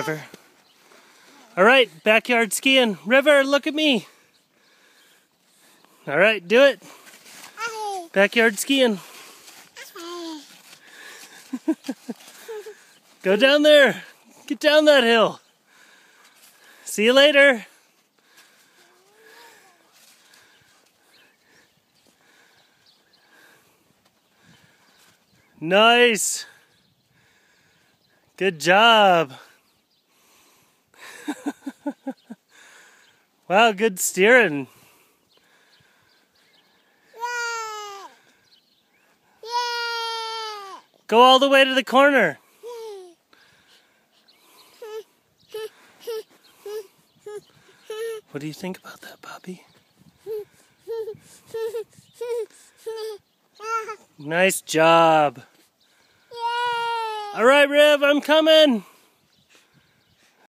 River. All right, backyard skiing. River, look at me. All right, do it. Backyard skiing. Go down there. Get down that hill. See you later. Nice. Good job. Wow, good steering. Go all the way to the corner. What do you think about that, Poppy? Nice job. All right, Riv, I'm coming.